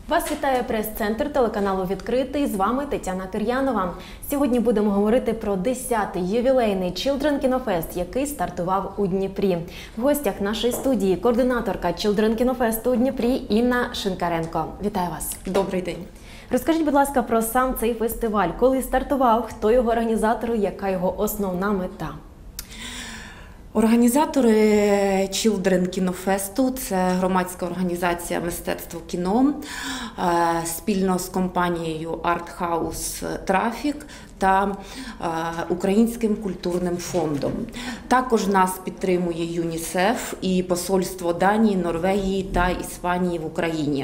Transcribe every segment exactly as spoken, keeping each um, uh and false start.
Вас вітає прес-центр телеканалу «Відкритий». З вами Тетяна Кир'янова. Сьогодні будемо говорити про десятий ювілейний Children Kino Fest, який стартував у Дніпрі. В гостях нашої студії координаторка Children Kino Fest у Дніпрі Інна Шинкаренко. Вітаю вас. Добрий день. Розкажіть, будь ласка, про сам цей фестиваль. Коли стартував, хто його організатор, яка його основна мета? Організатори Children Kino Fest – це громадська організація мистецтво кіно спільно з компанією Art House Traffic та Українським культурним фондом. Також нас підтримує ЮНІСЕФ і посольство Данії, Норвегії та Іспанії в Україні.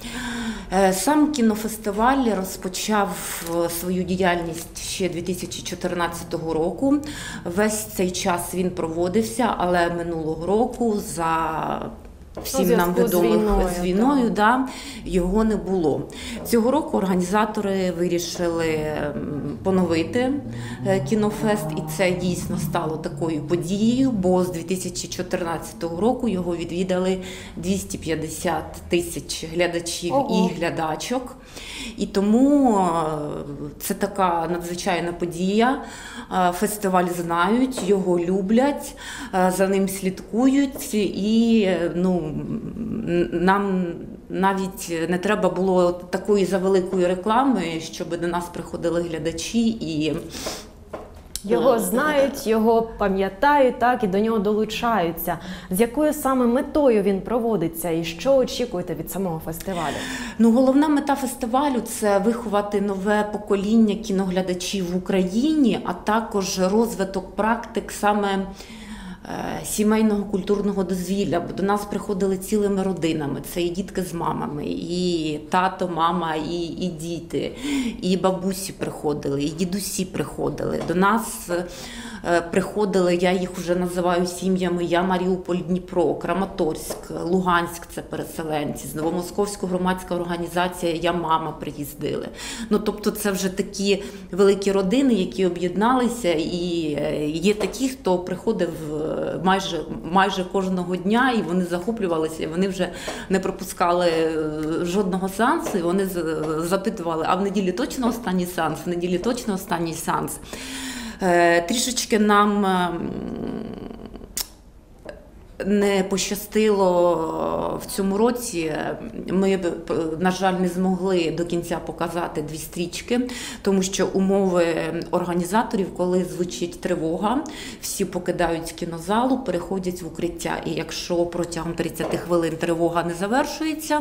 Сам кінофестиваль розпочав свою діяльність ще дві тисячі чотирнадцятого року. Весь цей час він проводився, але минулого року за всім нам відомих з війною, да, його не було. Цього року організатори вирішили поновити кінофест, і це дійсно стало такою подією, бо з дві тисячі чотирнадцятого року його відвідали двісті п'ятдесят тисяч глядачів Ого. і глядачок. І тому це така надзвичайна подія. Фестиваль знають, його люблять, за ним слідкують, і ну, нам навіть не треба було такої завеликої реклами, щоб до нас приходили глядачі і його знають, його пам'ятають, так, і до нього долучаються. З якою саме метою він проводиться і що очікуєте від самого фестивалю? Ну, головна мета фестивалю – це виховати нове покоління кіноглядачів в Україні, а також розвиток практик саме сімейного культурного дозвілля, бо до нас приходили цілими родинами. Це і дітки з мамами, і тато, мама, і, і діти, і бабусі приходили, і дідусі приходили. До нас приходили, я їх вже називаю сім'ями, я Маріуполь, Дніпро, Краматорськ, Луганськ – це переселенці, з Новомосковська громадська організація «Я мама» приїздили. Ну, тобто це вже такі великі родини, які об'єдналися, і є такі, хто приходив майже, майже кожного дня, і вони захоплювалися, і вони вже не пропускали жодного сеансу, і вони запитували, а в неділі точно останній сеанс, в неділі точно останній сеанс. Трішечки нам не пощастило в цьому році. Ми, на жаль, не змогли до кінця показати дві стрічки, тому що умови організаторів, коли звучить тривога, всі покидають кінозалу, переходять в укриття. І якщо протягом тридцяти хвилин тривога не завершується,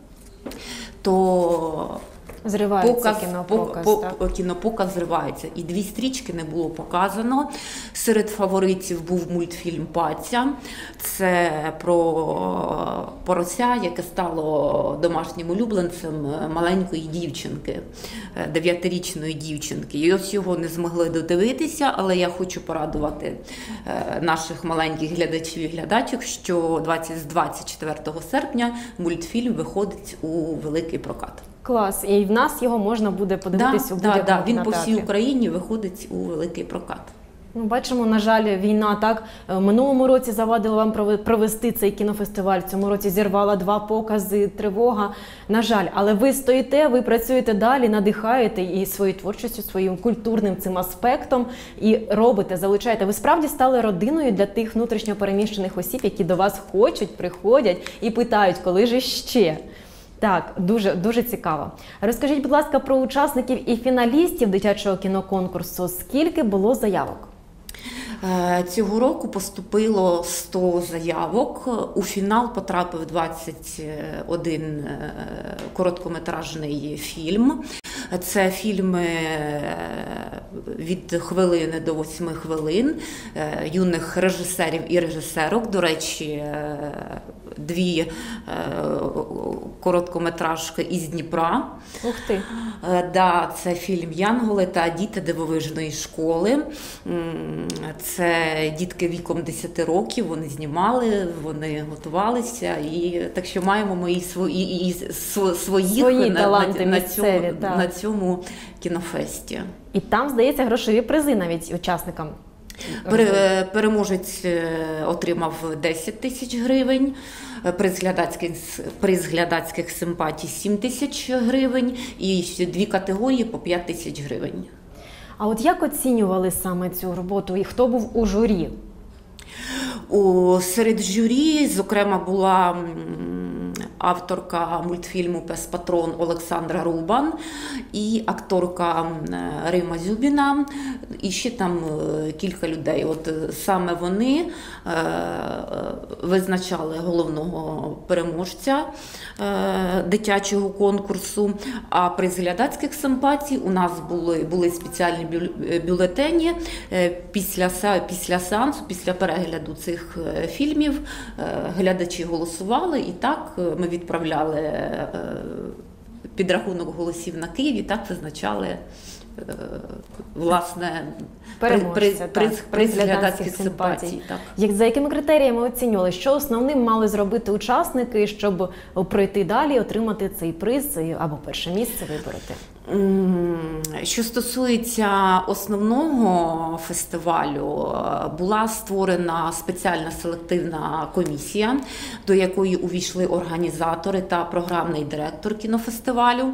то Зривається показ, кінопоказ, по, так? кінопоказ зривається. І дві стрічки не було показано. Серед фаворитів був мультфільм «Паця». Це про порося, яке стало домашнім улюбленцем маленької дівчинки, дев'ятирічної дівчинки. І ось його не змогли додивитися, але я хочу порадувати наших маленьких глядачів і глядачок, що двадцять четвертого серпня мультфільм виходить у великий прокат. Клас. І в нас його можна буде подивитись да, у будь-якому да, да. Він кінотеатрі. по всій Україні виходить у великий прокат. Ну, бачимо, на жаль, війна так. Минулому році завадила вам провести цей кінофестиваль. Цьому році зірвала два покази, тривога. На жаль, але ви стоїте, ви працюєте далі, надихаєте і своєю творчістю, своїм культурним цим аспектом і робите, залучаєте. Ви справді стали родиною для тих внутрішньо переміщених осіб, які до вас хочуть, приходять і питають, коли ж ще? Так, дуже, дуже цікаво. Розкажіть, будь ласка, про учасників і фіналістів дитячого кіноконкурсу. Скільки було заявок? Цього року поступило сто заявок. У фінал потрапив двадцять один короткометражний фільм. Це фільми від хвилини до восьми хвилин, юних режисерів і режисерок. До речі, дві короткометражки із Дніпра. Ух ти! Да, це фільм «Янголи» та «Діти дивовижної школи». Це дітки віком десяти років, вони знімали, вони готувалися. І так що маємо ми і свої, і своїх Свої на, таланти на, місцеві, на, цьому, на цьому кінофесті. І там, здається, грошові призи навіть учасникам. Пере- Переможець е, отримав десять тисяч гривень, е, приз глядацьких, приз глядацьких симпатій сім тисяч гривень і ще дві категорії по п'ять тисяч гривень. А от як оцінювали саме цю роботу і хто був у журі? У, серед журі, зокрема, була м, авторка мультфільму «Пес Патрон» Олександра Рубан і акторка м, Рима Зюбіна, і ще там е, кілька людей. От е, саме вони е, визначали головного переможця е, дитячого конкурсу, а приз глядацьких симпатій у нас були, були спеціальні бюл- бюлетені е, після, се- після сеансу, після перегляду цих е, фільмів е, глядачі голосували, і так е, ми відправляли е, підрахунок голосів на Київ, і так визначали е, власне Переможця, приз, так, приз, приз приз глядацьких глядацьких симпатій. симпатій. Так. Як, за якими критеріями оцінювали? Що основним мали зробити учасники, щоб пройти далі, отримати цей приз і- або перше місце вибороти? М, Що стосується основного фестивалю, е, була створена спеціальна селективна комісія, до якої увійшли організатори та програмний директор кінофестивалю.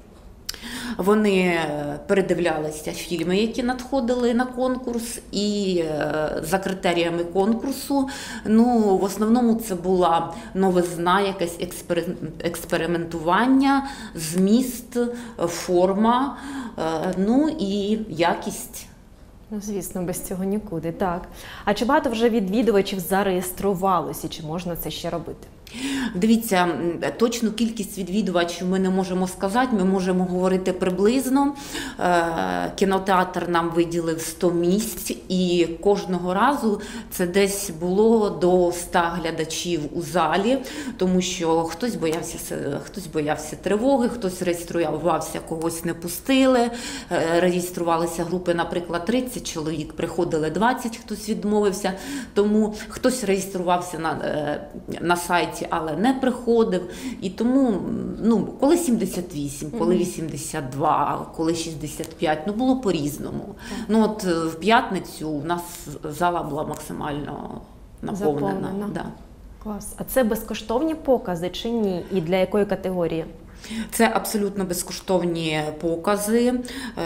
Вони передивлялися фільми, які надходили на конкурс, і е, за критеріями конкурсу, ну, в основному це була новизна, якесь експерим- експериментування, зміст, форма, е, ну і якість. Ну, звісно, без цього нікуди, так. А чи багато вже відвідувачів зареєструвалося, чи можна це ще робити? Дивіться, м, точну кількість відвідувачів ми не можемо сказати, ми можемо говорити приблизно. Е, Кінотеатр нам виділив сто місць, і кожного разу це десь було до ста глядачів у залі, тому що хтось боявся, се- хтось боявся тривоги, хтось реєструвався, когось не пустили. Е, Реєструвалися групи, наприклад, тридцять чоловік, приходили двадцять, хтось відмовився, тому хтось реєструвався на, е, на сайті, але не приходив. І тому, ну, коли сімдесят вісім, коли вісімдесят два, коли шістдесят п'ять, ну, було по-різному. Ну, от е, в п'ятницю у нас зала була максимально наповнена. Заповнена. Да. Клас. А це безкоштовні покази чи ні? І для якої категорії? Це абсолютно безкоштовні покази е,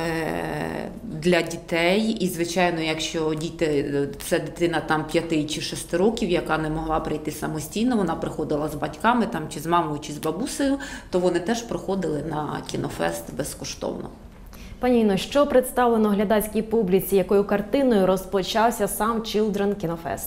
для дітей. І, звичайно, якщо діти, це дитина там п'яти чи шести років, яка не могла прийти самостійно, вона приходила з батьками там, чи з мамою, чи з бабусею, то вони теж приходили на кінофест безкоштовно. Пані Інно, що представлено глядацькій публіці, якою картиною розпочався сам Children Кінофест?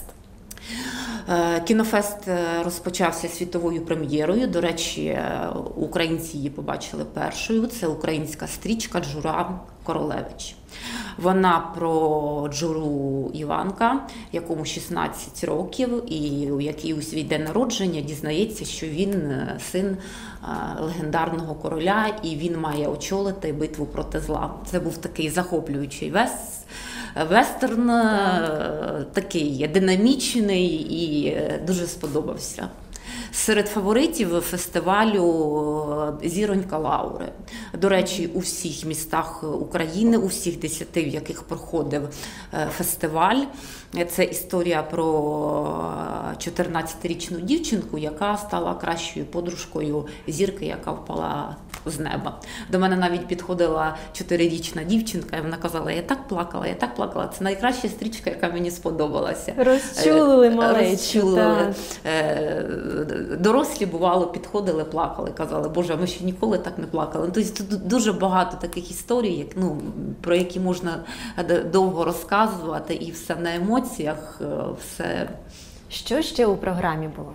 Е, Кінофест е, розпочався світовою прем'єрою. До речі, е, українці її побачили першою. Це українська стрічка «Джура Королевич». Вона про Джуру Іванка, якому шістнадцять років, і у який у свій день народження дізнається, що він е, син е, легендарного короля, і він має очолити битву проти зла. Це був такий захоплюючий вес. Вестерн, е, такий динамічний і е, дуже сподобався. Серед фаворитів фестивалю «Зіронька Лаури». До речі, у всіх містах України, у всіх десяти, в яких проходив е, фестиваль. Це історія про чотирнадцятирічну дівчинку, яка стала кращою подружкою зірки, яка впала з неба. До мене навіть підходила чотирирічна дівчинка, і вона казала: я так плакала, я так плакала. Це найкраща стрічка, яка мені сподобалася. Розчулили малечу. Розчулили. Так. Дорослі, бувало, підходили, плакали, казали: Боже, ми ще ніколи так не плакали. Тобто тут дуже багато таких історій, як, ну, про які можна довго розказувати, і все на емоціях, все. Що ще у програмі було?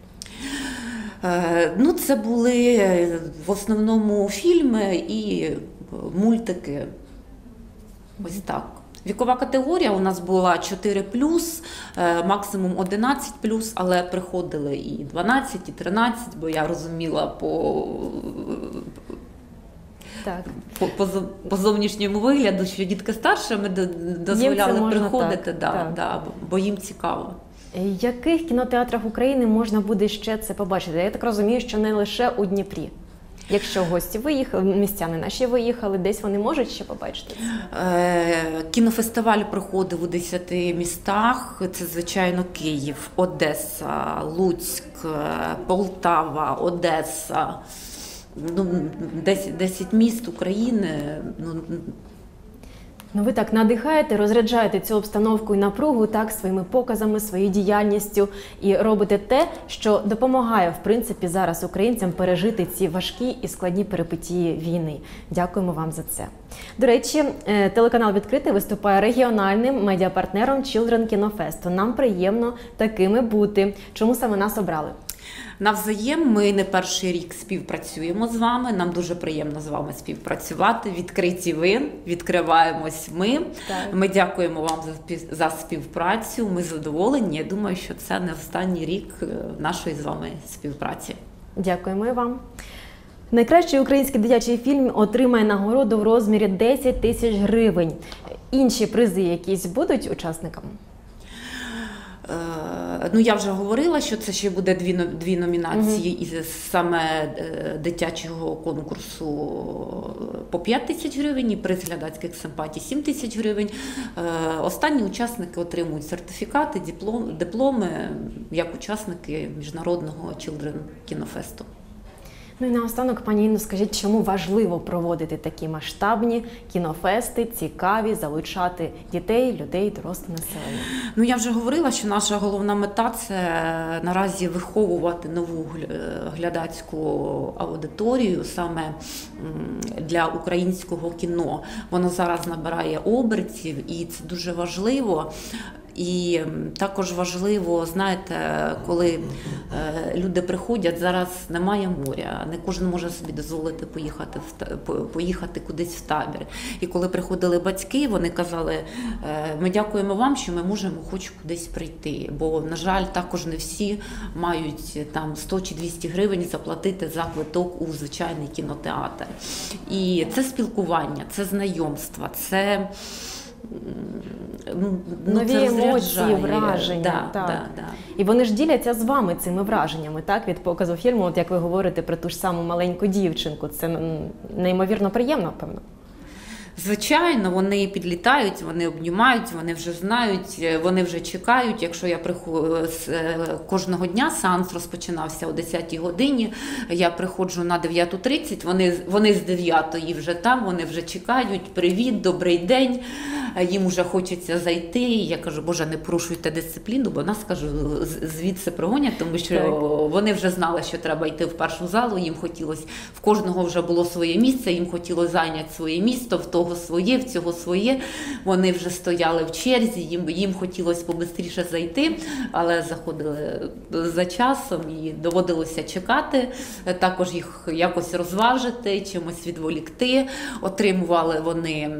Ну, це були в основному фільми і мультики. Ось так. Вікова категорія у нас була чотири плюс, максимум одинадцять плюс, але приходили і дванадцять, і тринадцять, бо я розуміла по, Так. по, по, по зовнішньому вигляду, що дітки старше, ми дозволяли можна приходити, так, да, так. Да, бо їм цікаво. В яких кінотеатрах України можна буде ще це побачити? Я так розумію, що не лише у Дніпрі. Якщо гості виїхали, містяни наші виїхали, десь вони можуть ще побачити? Кінофестиваль проходив у десяти містах. Це, звичайно, Київ, Одеса, Луцьк, Полтава, Одеса. Ну, десять міст України. Ну, Ну, ви так надихаєте, розряджаєте цю обстановку і напругу так своїми показами, своєю діяльністю і робите те, що допомагає, в принципі, зараз українцям пережити ці важкі і складні перипетії війни. Дякуємо вам за це. До речі, телеканал «Відкритий» виступає регіональним медіапартнером Children Kino Fest. Нам приємно такими бути. Чому саме нас обрали? Навзаєм, ми не перший рік співпрацюємо з вами, нам дуже приємно з вами співпрацювати. Відкриті ви, відкриваємось ми. Так. Ми дякуємо вам за, за співпрацю, ми задоволені. Я думаю, що це не останній рік нашої з вами співпраці. Дякуємо і вам. Найкращий український дитячий фільм отримає нагороду в розмірі десять тисяч гривень. Інші призи якісь будуть учасникам? Ну, я вже говорила, що це ще буде дві, дві номінації mm-hmm. із саме дитячого конкурсу по п'ять тисяч гривень і приз глядацьких симпатій сім тисяч гривень. Останні учасники отримують сертифікати, диплом, дипломи як учасники міжнародного Children Kino Fest. Ну і наостанок, пані Інно, скажіть, чому важливо проводити такі масштабні кінофести, цікаві, залучати дітей, людей, доросле населення? Ну, я вже говорила, що наша головна мета – це наразі виховувати нову глядацьку аудиторію саме для українського кіно. Воно зараз набирає обертів, і це дуже важливо. І також важливо, знаєте, коли люди приходять, зараз немає моря, не кожен може собі дозволити поїхати, в, поїхати кудись в табір. І коли приходили батьки, вони казали, ми дякуємо вам, що ми можемо хоч кудись прийти. Бо, на жаль, також не всі мають там сто чи двісті гривень заплатити за квиток у звичайний кінотеатр. І це спілкування, це знайомства, це... Ну, нові емоції, враження. Да, так. Да, да. І вони ж діляться з вами цими враженнями, так, від показу фільму, от як ви говорите про ту ж саму маленьку дівчинку. Це неймовірно приємно, певно. Звичайно, вони підлітають, вони обнімають, вони вже знають, вони вже чекають. Якщо я приходжу кожного дня, сеанс розпочинався о десятій годині, я приходжу на дев'яту тридцять, вони, вони з дев'ятої вже там, вони вже чекають, привіт, добрий день, їм вже хочеться зайти. Я кажу, Боже, не порушуйте дисципліну, бо нас, кажу, звідси прогонять, тому що так. Вони вже знали, що треба йти в першу залу, їм хотілося, в кожного вже було своє місце, їм хотілося зайняти своє місто, в того своє, в цього своє. Вони вже стояли в черзі, їм, їм хотілося побистріше зайти, але заходили за часом і доводилося чекати, також їх якось розважити, чимось відволікти. Отримували вони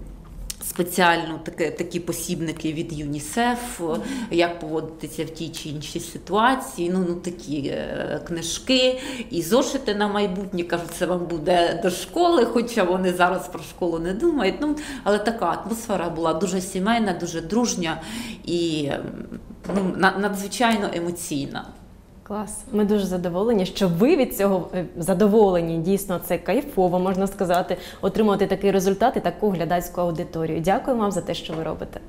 спеціально такі, такі посібники від ЮНІСЕФ, як поводитися в тій чи іншій ситуації, ну, ну такі е, книжки і зошити на майбутнє, кажуть, це вам буде до школи, хоча вони зараз про школу не думають, ну, але така атмосфера була дуже сімейна, дуже дружня і ну, надзвичайно емоційна. Клас. Ми дуже задоволені, що ви від цього задоволені. Дійсно, це кайфово, можна сказати, отримати такий результат і таку глядацьку аудиторію. Дякую вам за те, що ви робите.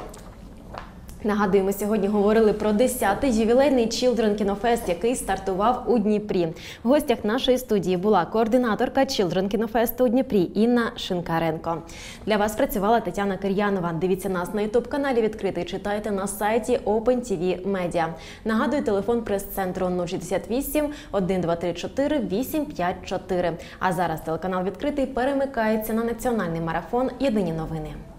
Нагадую, ми сьогодні говорили про десятий ювілейний Children Kino Fest, який стартував у Дніпрі. В гостях нашої студії була координаторка Children Kino Fest у Дніпрі Інна Шинкаренко. Для вас працювала Тетяна Кир'янова. Дивіться нас на ютуб-каналі «Відкритий», читайте на сайті Open ті ві Media. Нагадую, телефон прес-центру нуль шістдесят вісім, один два три чотири, вісім п'ять чотири. А зараз телеканал «Відкритий» перемикається на національний марафон «Єдині новини».